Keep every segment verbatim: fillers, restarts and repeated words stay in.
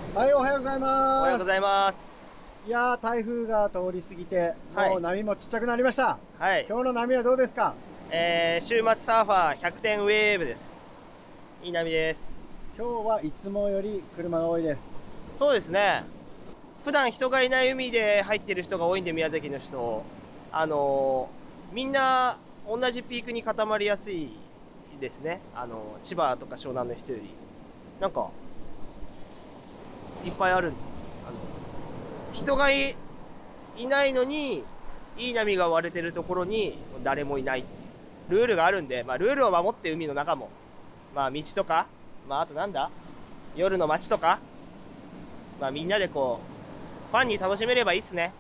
はい、おはようございます。 おはようございます。 いやー、台風が通り過ぎて、 はい、 もう波もちっちゃくなりました。 はい。 今日の波はどうですか？ えー、週末サーファーひゃくてんウェーブです。いい波です。 今日はいつもより車が多いです。 そうですね。普段人がいない海で入ってる人が多いんで、宮崎の人。あのー、みんな同じピークに固まりやすいですね。あのー、千葉とか湘南の人より。なんか、いっぱいある。あの、人がい、いないのに、いい波が割れてるところに誰もいないっていうルールがあるんで、まあ、ルールを守って海の中も、まあ、道とか、まあ、あとなんだ夜の街とか、まあ、みんなでこうファンに楽しめればいいっすね。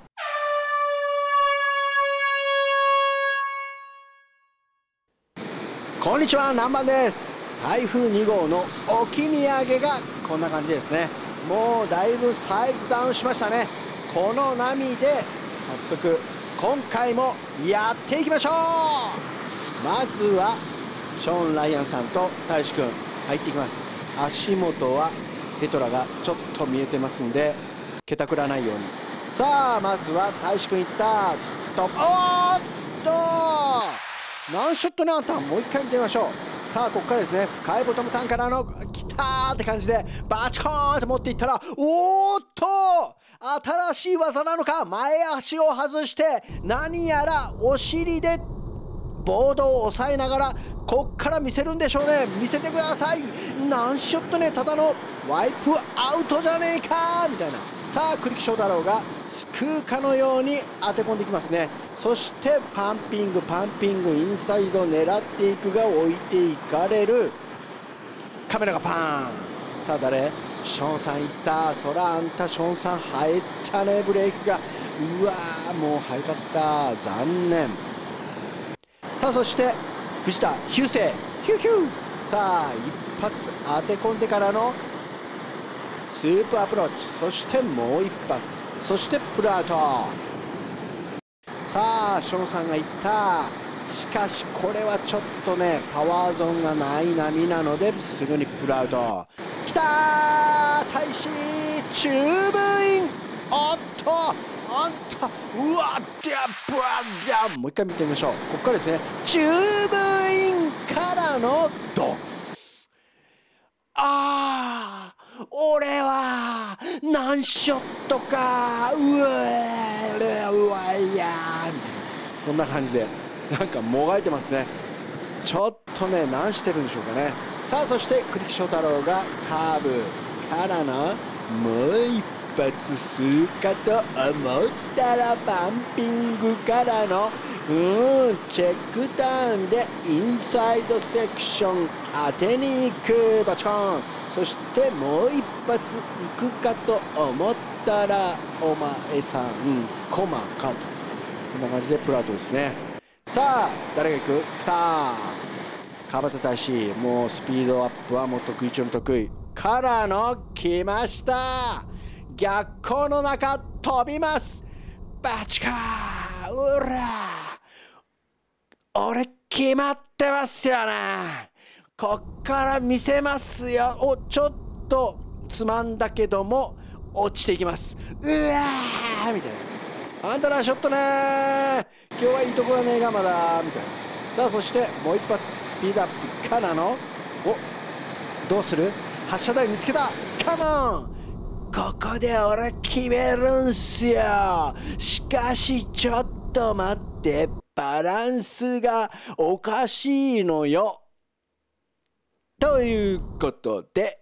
こんにちは、南蛮です。台風に号の置き土産がこんな感じですね。もうだいぶサイズダウンしましたね。この波で早速今回もやっていきましょう。まずはショーン・ライアンさんと大志くん入っていきます。足元はテトラがちょっと見えてますんでけたくらないように。さあまずは大志くんいったと、おーっとナンショットね。あんたもう一回見てみましょう。さあここからですね。深いボトムターンからのきたーって感じでバチコーンって持っていったら、おーっと新しい技なのか、前足を外して何やらお尻でボードを押さえながらこっから見せるんでしょうね。見せてください。ナンショットね。ただのワイプアウトじゃねえかみたいな。さあ栗木翔太郎がすくうかのように当て込んでいきますね。そしてパンピングパンピングインサイド狙っていくが置いていかれる。カメラがパーン。さあ誰？ショーンさんいった。そらあんたショーンさん入っちゃね。ブレーキがうわーもう早かった。残念。さあそして藤田ヒューセイヒューヒュー。さあ一発当て込んでからのスープアプローチ。そしてもう一発。そしてプルアウト。さあショーンさんがいった。しかしこれはちょっとねパワーゾーンがない波なのですぐにプルアウト。きたー大使チューブイン。おっとあんたうわっデャブラデャ。もう一回見てみましょう。ここからですね。チューブインからのドン。あー俺は何ショットかうわうわいやーみたいな、そんな感じでなんかもがいてますね。ちょっとね何してるんでしょうかね。さあそして栗木翔太郎がカーブからのもう一発するかと思ったらパンピングからのうんチェックターンでインサイドセクション当てに行くバチコーン。そしてもう一発行くかと思ったらお前さんコマかと、そんな感じでプラートですね。さあ誰が行く？来た川端大使。もうスピードアップはもう得意中の得意からの来ました。逆光の中飛びます。バチカーうら俺決まってますよね。こっから見せますよ。おちょっとつまんだけども落ちていきます。うわーみたいな。あんたらショットねー今日はいいところねえがまだみたいな。さあそしてもう一発スピードアップからのおどうする？発射台見つけた。カモンここで俺決めるんすよ。しかしちょっと待ってバランスがおかしいのよ。ということで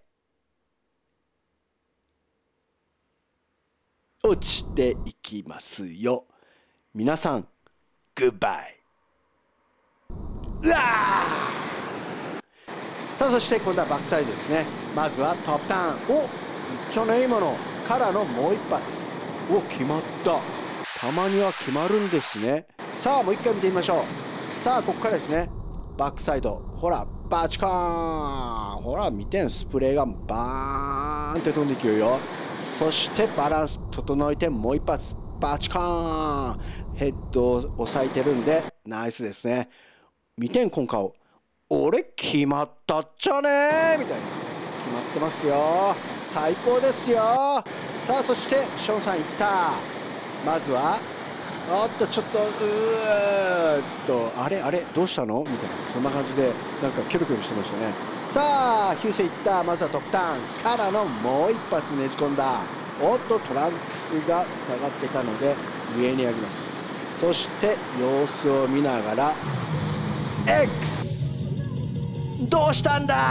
落ちていきますよ。皆さんグッバイ。うわさあそして今度はバックサイドですね。まずはトップターン。おちょねいいものからのもう一発。お決まった。たまには決まるんですね。さあもう一回見てみましょう。さあここからですね。バックサイドほらバチコーン。ほら見てんスプレーがバーンって飛んでいくよ。そしてバランス整えてもう一発バチコーン。ヘッドを押さえてるんでナイスですね。見てん今顔俺決まったっちゃねーみたいな。決ってますよ。最高ですよ。さあそしてショーンさんいった。まずはおっとちょっとうーっとあれあれどうしたのみたいな、そんな感じでなんかキョロキョロしてましたね。さあヒューセイいった。まずはトップターンからのもう一発ねじ込んだ。おっとトランクスが下がってたので上に上げます。そして様子を見ながら X どうしたんだ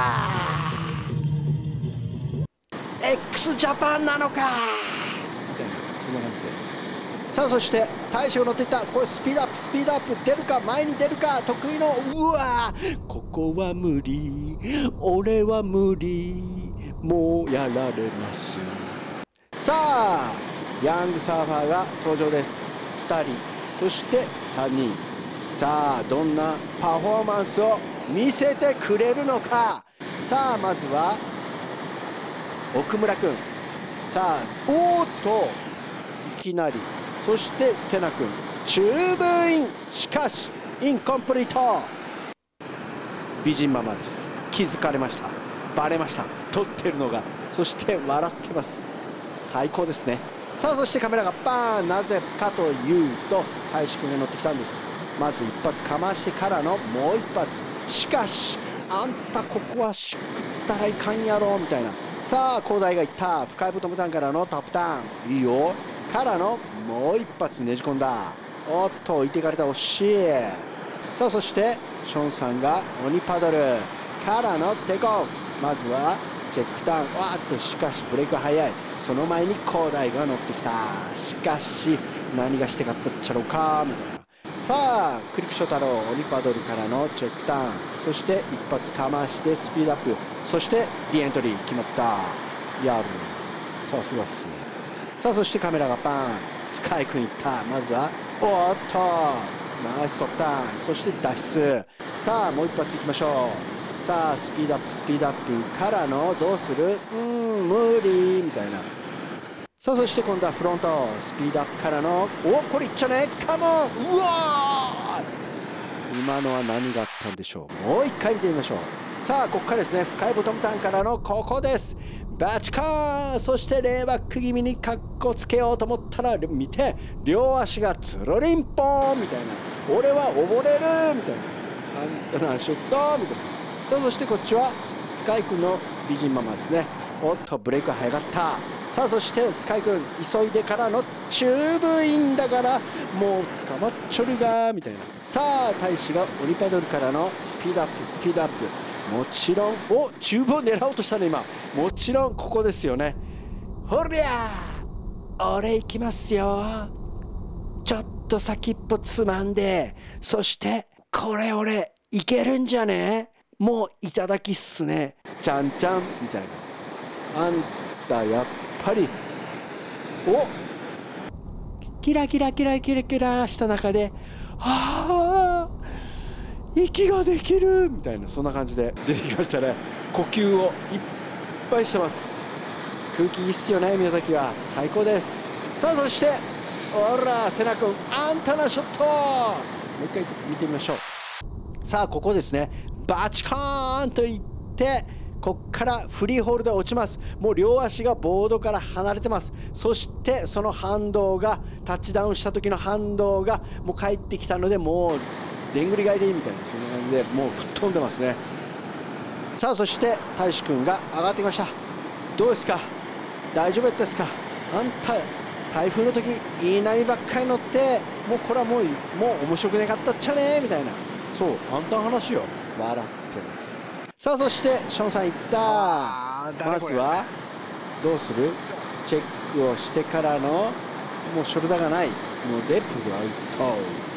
X ジャパンなのかみたいな、そんな感じで。さあそして大使が乗っていった。これスピードアップスピードアップ出るか、前に出るか、得意のうわーここは無理、俺は無理、もうやられます。さあヤングサーファーが登場です。ふたりそしてさんにん。さあどんなパフォーマンスを見せてくれるのか。さあまずは奥村君。さあおーっといきなり、そしてセナ君チューブイン、しかしインコンプリート。美人ママです。気づかれました、バレました、撮ってるのが。そして笑ってます。最高ですね。さあそしてカメラがバーン。なぜかというと大志君が乗ってきたんです。まず一発かましてからのもう一発。しかしあんたここはしくったらいかんやろみたいな。さあ広大がいった。深いボトムターンからのトップターンいいよからのもう一発ねじ込んだ。おっと置いていかれた、惜しい。さあそしてショーンさんが鬼パドルからのテイクオフ。まずはチェックターン、わーっとしかしブレーク早い。その前に広大が乗ってきた。しかし何がしてかったっちゃろうかみたいな。さあクリックショ太郎鬼パドルからのチェックターン、そして一発かましてスピードアップ、そしてリエントリー決まった。やる、さすがっすね。さあそしてカメラがパン。スカイ君いった。まずはおっとナイストップターン、そして脱出。さあもう一発いきましょう。さあスピードアップスピードアップからのどうする、うーん無理みたいな。さあそして今度はフロントスピードアップからのおこれいっちゃねカモン。うわー今のは何があったんでしょう。もう一回見てみましょう。さあここからですね、深いボトムターンからのここです。バチコーン。そしてレイバック気味にカッコつけようと思ったら見て、両足がつるりんぽーんみたいな、俺は溺れるみたいな、あんたなシュットみたいな。さあそしてこっちはスカイ君の美人ママですね。おっとブレイク早かった。さあそしてスカイ君急いでからのチューブインだからもう捕まっちょるがみたいな。さあ大使がオリパドルからのスピードアップスピードアップ、もちろんおチューブを狙おうとしたね今。もちろんここですよね。ほりゃー俺行きますよ。ちょっと先っぽつまんで、そしてこれ俺いけるんじゃね、もういただきっすねちゃんちゃんみたいな。あんたやっぱりおキラキラキラキラキラした中ではあ息ができるみたいな、そんな感じで出てきましたね。呼吸をいっぱいしてます。空気いいっすよね宮崎は。最高です。さあそしてほらセナ君あんたなショット、もう一回見てみましょう。さあここですね、バチコーンといってこっからフリーホールで落ちます。もう両足がボードから離れてます。そしてその反動がタッチダウンした時の反動がもう帰ってきたので、もうでんぐり返りみたいな、そんな感じでもう吹っ飛んでますね。さあそして大志くんが上がってきました。どうですか、大丈夫ですか。あんた台風の時いい波ばっかり乗ってもうこれはもうもう面白くなかったっちゃねみたいな、そうあんたの話よ、笑ってます。さあそしてショーンさんいった。まずはどうする、チェックをしてからのもうショルダーがないのでプルアウト。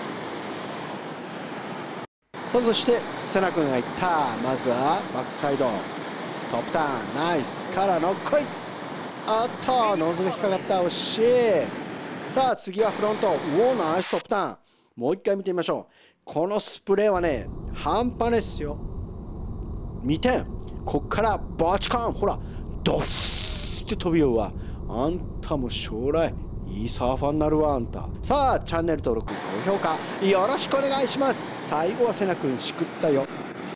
さあそしてセナ君がいった。まずはバックサイドトップターンナイスからの来い。あっとノーズが引っかかった、惜しい。さあ次はフロント、うおナイストップターン。もう一回見てみましょう。このスプレーはね半端ないっすよ。見てこっからバチカン、ほらドフスって飛びようわ。あんたも将来いいサーファーになるわあんた。さあチャンネル登録高評価よろしくお願いします。最後はセナ君しくったよ。